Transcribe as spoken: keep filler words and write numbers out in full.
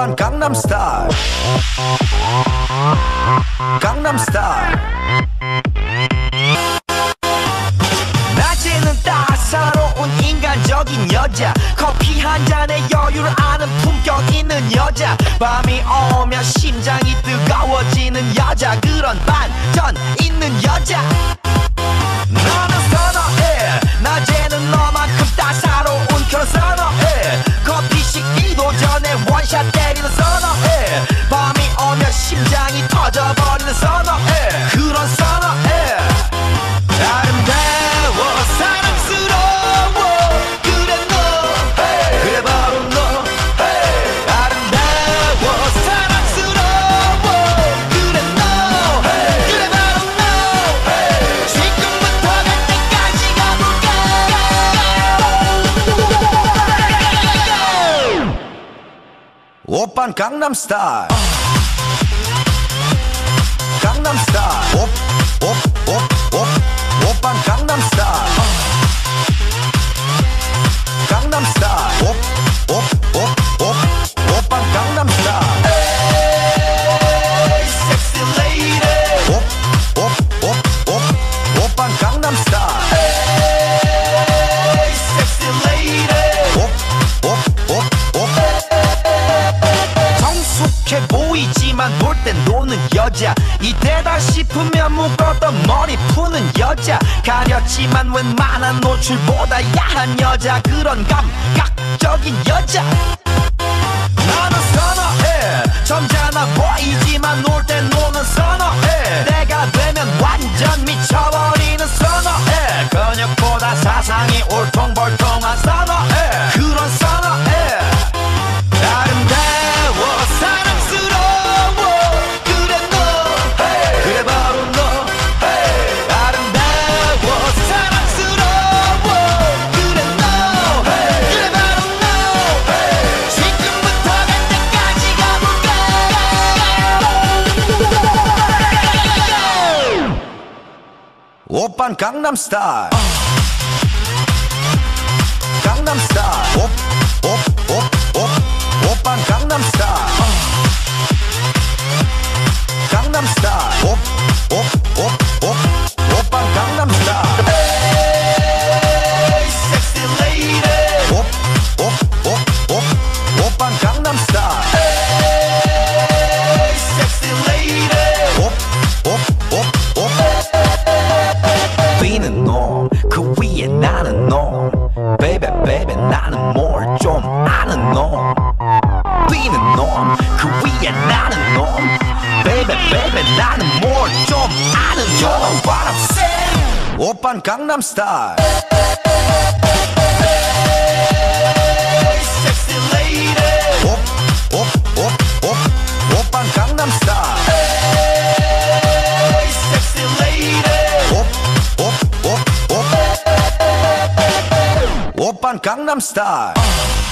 오빤 강남스타일 강남스타일 낮에는 따사로운 인간적인 여자 커피 한 잔에 여유를 아는 품격 있는 여자 밤이 오면 심장이 뜨거워지는 여자 그런 반전 있는 여자 너는 선어해 낮에는 너만큼 따사로운 그런 선어해 커피 식기도 전에 원샷 때리는 선어해 밤이 오면 심장이 터져버리는 선어해 그런 선어해 아름다워 사랑스러워 그래 너 hey. 그래 바로 너 hey. 아름다워 사랑스러워 그래 너 hey. 그래 바로 너 hey. 지금부터 갈 때까지 가볼까 오빤 강남스타일 강남스타일 옵옵옵옵 오빤 강남스타일 강남스타일 옵옵옵옵 오빤 강남스타일 에이 섹시 레이디 옵옵옵옵 오빤 강남스타일 에이 섹시 레이디 옵옵옵옵 성숙해 보이지만 볼 땐 노는 여자 이때다 싶으면 묶었던 머리 푸는 여자 가렸지만 웬만한 노출보다 야한 여자 그런 감각적인 여자 나는 선어해 점잖아 보이지만 놀 땐 노는 선어해 내가 되면 완전 미쳐버리는 선어해 근육보다 사상이 울퉁불퉁한 선어해 그런 선어해 아름다워 사랑스러워 그래 너 hey. 그래 바로 너 hey. 아름다워 사랑스러워 그래 너 hey. 그래 바로 너 hey. 지금부터 갈 때까지 가볼까 오빤 강남스타일 강남스타일 옵옵옵옵 오빤 강남스타일 강남스타일 옵옵옵옵 오빤 강남스타일 에이 섹시 레이디 옵옵옵옵 오빤 강남스타일 에이 섹시 레이디 옵옵옵옵 비는 놈 그 위에 나는 놈 베이베 베이베 나는 뭘 좀 아는 놈 비는 놈 그 위에 나는 놈 베이베 베이베 나는 뭘 좀 아는 놈 You know what I'm saying 오빤 강남스타일 섹시 레이디 옵옵옵옵 오빤 강남스타일 섹시 레이디 옵옵옵옵 오빤 강남스타일